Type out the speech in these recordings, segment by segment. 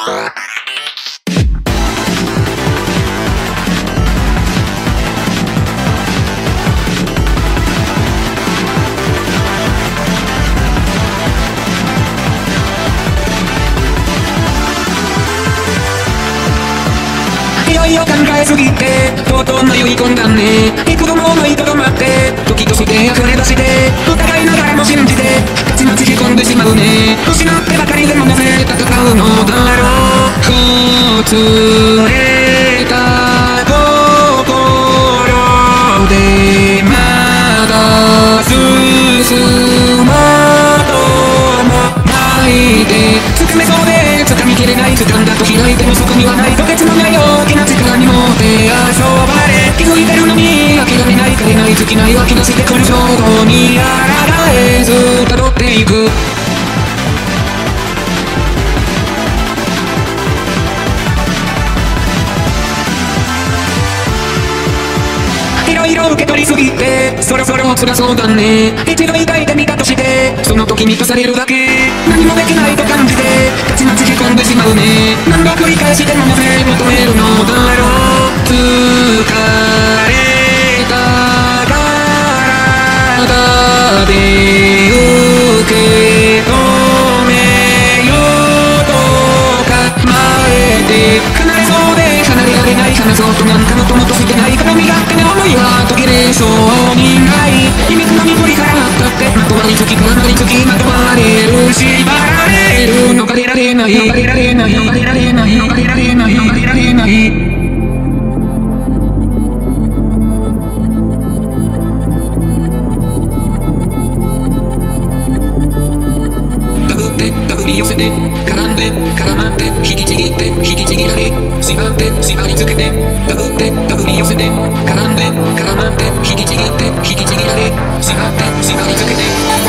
いよいよ考えすぎてとうとう迷い込んだね。幾度も思いとどまって時として溢れ出して疑いながらも信じてたちまちへ込んでしまうね。失ってばかりでもなぜ戦うのだろう。ほつれた心でまだ進まともないで掴めそうで掴みきれない。掴んだと開いてもそこにはない。とてつもない大きな力にも手遊ばれ気づいてるのに諦めない。枯れない尽きない湧き出してくる衝動に抗えず辿っていく。いろいろ受け取りすぎてそろそろ辛そうだね。一度抱いてみたとしてその時満たされるだけ。何もできないと感じてたちまちへ込んでしまうね。何度繰り返してもなぜ求めるのだろう。疲れた体で受け止めようと構えて離れそうで離れられない。話そうとなんかもともとしてないから身勝手な思いは途切れそうにない。秘密の濁りからだってまとわりつきまとわりつきまとわれる縛られる逃れられない逃れられない逃れられない逃れられない逃れられない。手繰り寄せて絡んで絡まって引きちぎって引きちぎられ縛って縛りつけて手繰り寄せて絡んで絡まって引きちぎって引きちぎられ縛って縛りつけて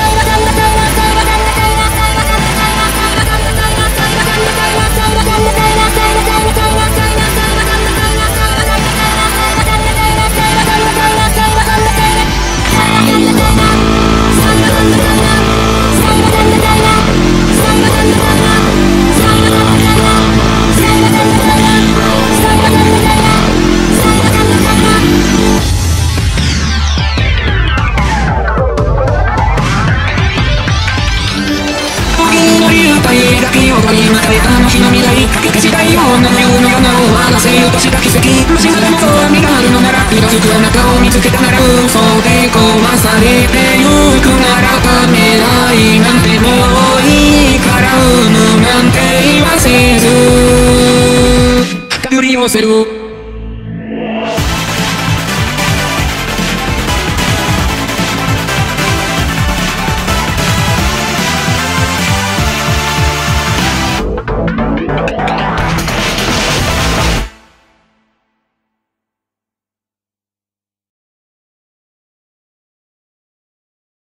だけ踊りまたれたあの日の未来かけて時代を女のようのようなを終わらせようとした奇跡。もし肌のそう網があるのなら色づくあなたを見つけたなら嘘で壊されてゆくならためらいなんてもういいから産むなんて言わせず手繰り寄せる